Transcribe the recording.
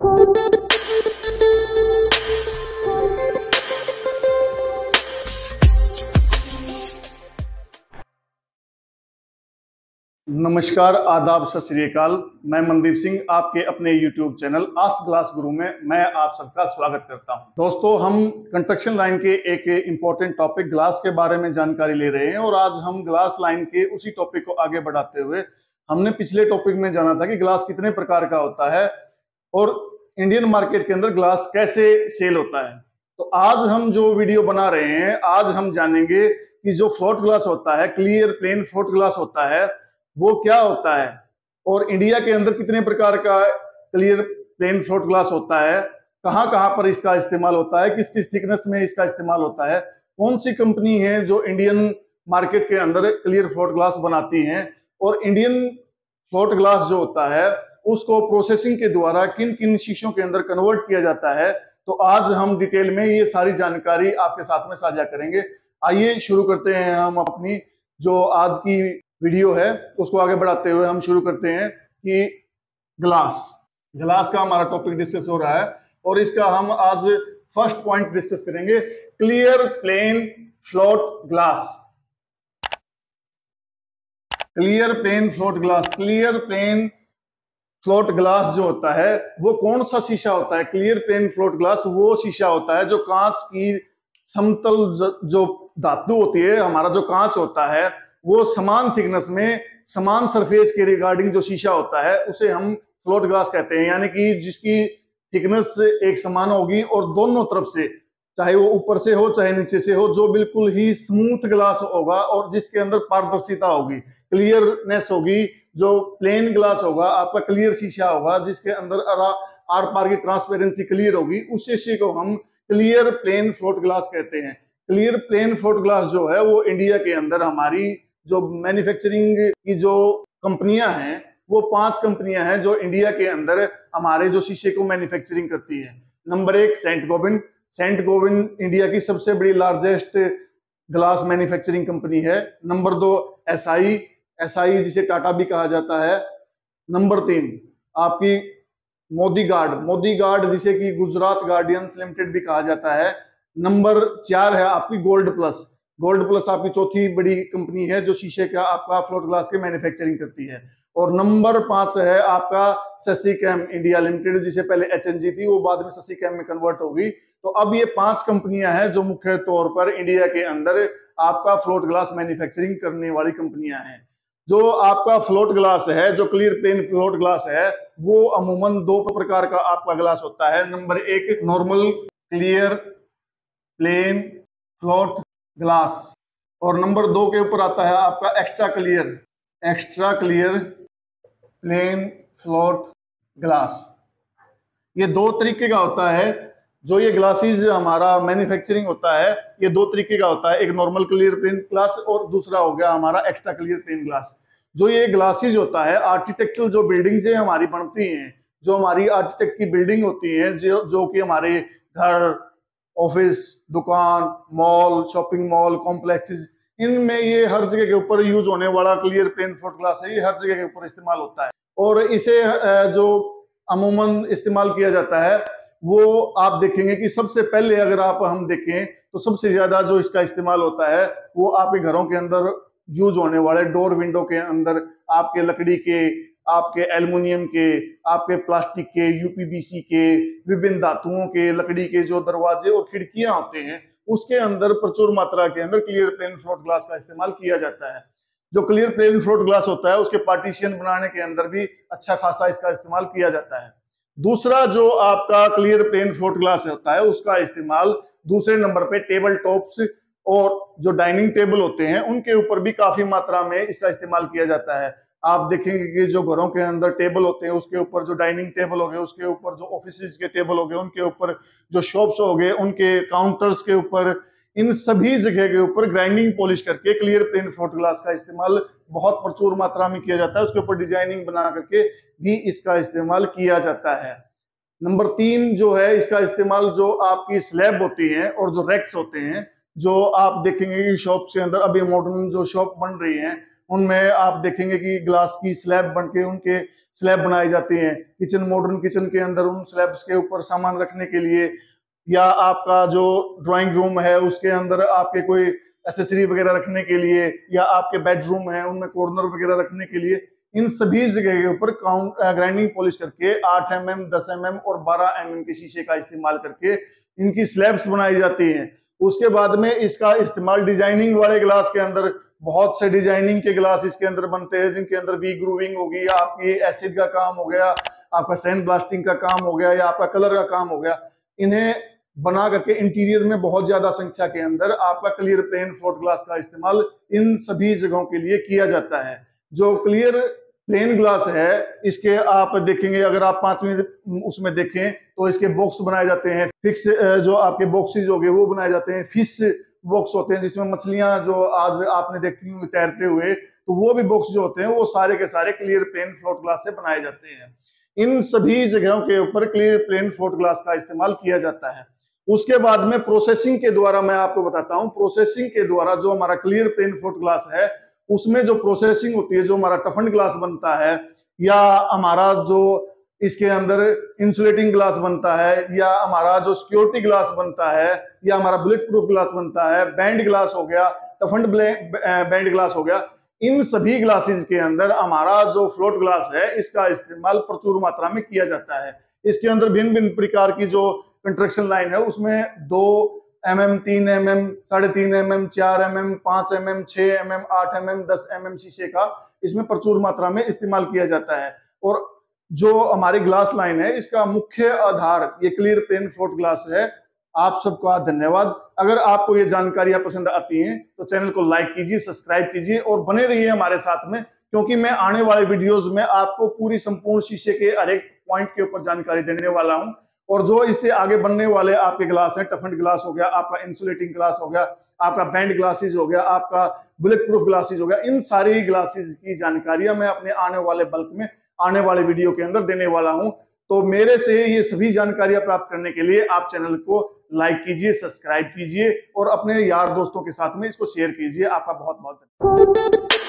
नमस्कार, आदाब, सत श्री अकाल। मैं मनदीप सिंह आपके अपने YouTube चैनल आस्क ग्लास गुरु में मैं आप सबका स्वागत करता हूं। दोस्तों, हम कंस्ट्रक्शन लाइन के एक इंपॉर्टेंट टॉपिक ग्लास के बारे में जानकारी ले रहे हैं और आज हम ग्लास लाइन के उसी टॉपिक को आगे बढ़ाते हुए हमने पिछले टॉपिक में जाना था कि ग्लास कितने प्रकार का होता है और इंडियन मार्केट के अंदर ग्लास कैसे सेल होता है। तो आज हम जो वीडियो बना रहे हैं, आज हम जानेंगे कि जो फ्लोट ग्लास होता है, क्लियर प्लेन फ्लोट ग्लास होता है, वो क्या होता है और इंडिया के अंदर कितने प्रकार का क्लियर प्लेन फ्लोट ग्लास होता है, कहां कहां पर इसका इस्तेमाल होता है, किस किस थिकनेस में इसका इस्तेमाल होता है, कौन सी कंपनी है जो इंडियन मार्केट के अंदर क्लियर फ्लोट ग्लास बनाती हैं और इंडियन फ्लोट ग्लास जो होता है उसको प्रोसेसिंग के द्वारा किन किन शीशों के अंदर कन्वर्ट किया जाता है। तो आज हम डिटेल में ये सारी जानकारी आपके साथ में साझा करेंगे। आइए शुरू करते हैं। हम अपनी जो आज की वीडियो है उसको आगे बढ़ाते हुए हम शुरू करते हैं कि ग्लास का हमारा टॉपिक डिस्कस हो रहा है और इसका हम आज फर्स्ट पॉइंट डिस्कस करेंगे, clear plain float glass. Clear plain float glass, clear plain float glass जो होता है वो कौन सा शीशा होता है? क्लियर प्लेन फ्लोट ग्लास वो शीशा होता है जो कांच की समतल जो धातु होती है, हमारा जो कांच होता है वो समान थिकनेस में समान सरफेस के रिगार्डिंग जो शीशा होता है उसे हम फ्लोट ग्लास कहते हैं। यानी कि जिसकी थिकनेस एक समान होगी और दोनों तरफ से, चाहे वो ऊपर से हो चाहे नीचे से हो, जो बिल्कुल ही स्मूथ ग्लास होगा और जिसके अंदर पारदर्शिता होगी, क्लियरनेस होगी। जो प्लेन ग्लास होगा, आपका क्लियर शीशा होगा जिसके अंदर आर पार की ट्रांसपेरेंसी क्लियर होगी, उस शीशे को हम क्लियर प्लेन फ्लोट ग्लास कहते हैं। क्लियर प्लेन फ्लोट ग्लास जो है वो इंडिया के अंदर हमारी जो मैन्युफैक्चरिंग की जो कंपनियां हैं वो 5 कंपनियां हैं जो इंडिया के अंदर हमारे जो शीशे को मैन्युफैक्चरिंग करती है। नंबर 1 सेंट गोबिन इंडिया की सबसे बड़ी लार्जेस्ट ग्लास मैन्युफैक्चरिंग कंपनी है। नंबर 2 एसआई जिसे टाटा भी कहा जाता है। नंबर 3 आपकी मोदी गार्ड जिसे कि गुजरात गार्डियंस लिमिटेड भी कहा जाता है। नंबर 4 है आपकी गोल्ड प्लस आपकी चौथी बड़ी कंपनी है जो शीशे का आपका फ्लोट ग्लास के मैन्युफैक्चरिंग करती है। और नंबर 5 है आपका ससीकैम इंडिया लिमिटेड, जिसे पहले एचएनजी थी, वो बाद में ससीकैम में कन्वर्ट होगी। तो अब ये 5 कंपनियां हैं जो मुख्य तौर पर इंडिया के अंदर आपका फ्लोट ग्लास मैन्युफैक्चरिंग करने वाली कंपनियां हैं। जो आपका फ्लोट ग्लास है, जो क्लियर प्लेन फ्लोट ग्लास है, वो अमूमन 2 प्रकार का आपका ग्लास होता है। Number 1 normal clear plain float glass और नंबर 2 के ऊपर आता है आपका extra clear plain float glass. ये 2 तरीके का होता है। जो ये ग्लासेस हमारा मैन्युफैक्चरिंग होता है ये 2 तरीके का होता है, एक नॉर्मल क्लियर प्लेन ग्लास और दूसरा हो गया हमारा एक्स्ट्रा क्लियर प्लेन ग्लास। जो ये ग्लासेस होता है, आर्किटेक्चरल जो बिल्डिंग्स हमारी बनती हैं, जो हमारी आर्किटेक्ट की बिल्डिंग होती है, जो कि हमारे घर, ऑफिस, दुकान, मॉल, शॉपिंग मॉल, कॉम्प्लेक्सेस, इनमें ये हर जगह के ऊपर यूज होने वाला क्लियर प्लेन फ्लोट ग्लास है। ये हर जगह के ऊपर इस्तेमाल होता है और इसे जो अमूमन इस्तेमाल किया जाता है वो आप देखेंगे कि सबसे पहले अगर हम देखें तो सबसे ज्यादा जो इसका इस्तेमाल होता है वो आपके घरों के अंदर यूज होने वाले डोर विंडो के अंदर, आपके लकड़ी के, आपके एल्युमिनियम के, आपके प्लास्टिक के, यूपीवीसी के, विभिन्न धातुओं के, लकड़ी के जो दरवाजे और खिड़कियां होते हैं उसके अंदर प्रचुर मात्रा के अंदर क्लियर प्लेन फ्लोट ग्लास का इस्तेमाल किया जाता है। जो क्लियर प्लेन फ्लोट ग्लास होता है उसके पार्टीशन बनाने के अंदर भी अच्छा खासा इसका इस्तेमाल किया जाता है। दूसरा जो आपका क्लियर प्लेन फ्लोट ग्लास होता है उसका इस्तेमाल दूसरे नंबर पे टेबल टॉप्स और जो डाइनिंग टेबल होते हैं उनके ऊपर भी काफी मात्रा में इसका इस्तेमाल किया जाता है। आप देखेंगे कि जो घरों के अंदर टेबल होते हैं उसके ऊपर, जो डाइनिंग टेबल हो गए उसके ऊपर, जो ऑफिस के टेबल हो गए उनके ऊपर, जो शॉप्स हो गए उनके काउंटर्स के ऊपर, इन सभी जगह के ऊपर ग्राइंडिंग पॉलिश करके क्लियर प्लेन फ्लोट ग्लास का इस्तेमाल बहुत प्रचुर मात्रा में किया जाता है। उसके ऊपर डिजाइनिंग बना करके भी इसका इस्तेमाल किया जाता है। नंबर 3 जो है इसका इस्तेमाल जो आपकी स्लैब होती है और जो रैक्स होते हैं, जो आप देखेंगे कि शॉप के अंदर अभी मॉडर्न जो शॉप बन रही है उनमें आप देखेंगे कि ग्लास की स्लैब बनके उनके स्लैब बनाई जाती हैं किचन, मॉडर्न किचन के अंदर उन स्लैब्स के ऊपर सामान रखने के लिए, या आपका जो ड्राइंग रूम है उसके अंदर आपके कोई एसेसरी वगैरह रखने के लिए, या आपके बेडरूम है उनमें कॉर्नर वगैरह रखने के लिए, इन सभी जगह के ऊपर ग्राइंडिंग पॉलिश करके 8 mm, 10 mm और 12 mm के शीशे का इस्तेमाल करके इनकी स्लैब्स बनाई जाती हैं। उसके बाद में इसका इस्तेमाल डिजाइनिंग वाले ग्लास के अंदर, बहुत से डिजाइनिंग के ग्लास इसके अंदर बनते हैं जिनके अंदर वी ग्रूविंग होगी, या आपकी एसिड का काम हो गया, आपका सैंड ब्लास्टिंग का काम हो गया, या आपका कलर का काम हो गया। इन्हें बना करके इंटीरियर में बहुत ज्यादा संख्या के अंदर आपका क्लियर प्लेन फ्लोट ग्लास का इस्तेमाल इन सभी जगहों के लिए किया जाता है। जो क्लियर प्लेन ग्लास है इसके आप देखेंगे, अगर आप 5वें उसमें देखें तो इसके बॉक्स बनाए जाते हैं, फिक्स जो आपके बॉक्सेज हो गए वो बनाए जाते हैं, फिश बॉक्स होते हैं जिसमें मछलियां जो आज आपने देखती होंगी तैरते हुए, तो वो भी बॉक्स जो होते हैं वो सारे के सारे क्लियर प्लेन फ्लोट ग्लास से बनाए जाते हैं। इन सभी जगहों के ऊपर क्लियर प्लेन फ्लोट ग्लास का इस्तेमाल किया जाता है। उसके बाद में प्रोसेसिंग के द्वारा मैं आपको बताता हूं, प्रोसेसिंग के द्वारा जो हमारा क्लियर प्लेन फ्लोट ग्लास है उसमें जो प्रोसेसिंग होती है, जो हमारा टफन ग्लास बनता है, या हमारा जो इसके अंदर इंसुलेटिंग ग्लास बनता है, या हमारा जो सिक्योरिटी ग्लास बनता है, या हमारा बुलेट प्रूफ ग्लास बनता है, बैंड ग्लास हो गया, टफन बैंड ग्लास हो गया, इन सभी ग्लासेस के अंदर हमारा जो फ्लोट ग्लास है इसका इस्तेमाल प्रचुर मात्रा में किया जाता है। इसके अंदर भिन्न भिन्न प्रकार की जो कंस्ट्रक्शन लाइन है उसमें 2 mm, 3 mm, 3.5 mm, 4 mm, 5 mm, 6 mm, 8 mm, 10 mm शीशे का इसमें प्रचुर मात्रा में इस्तेमाल किया जाता है। और जो हमारी ग्लास लाइन है इसका मुख्य आधार ये क्लियर प्लेन फ्लोट ग्लास है। आप सबका धन्यवाद। अगर आपको ये जानकारियां पसंद आती हैं तो चैनल को लाइक कीजिए, सब्सक्राइब कीजिए और बने रहिए हमारे साथ में, क्योंकि मैं आने वाले वीडियोस में आपको पूरी संपूर्ण शीशे के हर एक पॉइंट के ऊपर जानकारी देने वाला हूं। और जो इससे आगे बनने वाले आपके ग्लास हैं, टफन ग्लास हो गया, आपका इंसुलेटिंग ग्लास हो गया, आपका बैंड ग्लासेस हो गया, आपका बुलेट प्रूफ ग्लासेस हो गया, इन सारी ग्लासेस की जानकारियां मैं अपने आने वाले बल्क में आने वाले वीडियो के अंदर देने वाला हूं। तो मेरे से ये सभी जानकारियां प्राप्त करने के लिए आप चैनल को लाइक कीजिए, सब्सक्राइब कीजिए और अपने यार दोस्तों के साथ में इसको शेयर कीजिए। आपका बहुत बहुत धन्यवाद।